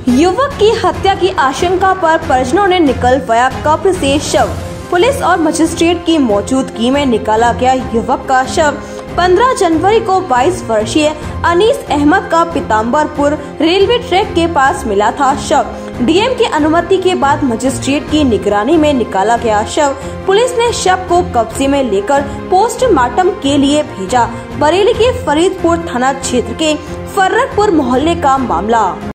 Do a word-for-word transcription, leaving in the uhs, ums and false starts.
युवक की हत्या की आशंका पर परिजनों ने निकलवाया कब्र से शव। पुलिस और मजिस्ट्रेट की मौजूदगी में निकाला गया युवक का शव। पंद्रह जनवरी को बाईस वर्षीय अनीस अहमद का पीताम्बरपुर रेलवे ट्रैक के पास मिला था शव। डीएम की अनुमति के बाद मजिस्ट्रेट की निगरानी में निकाला गया शव। पुलिस ने शव को कब्जे में लेकर पोस्टमार्टम के लिए भेजा। बरेली के फरीदपुर थाना क्षेत्र के फर्रकपुर मोहल्ले का मामला।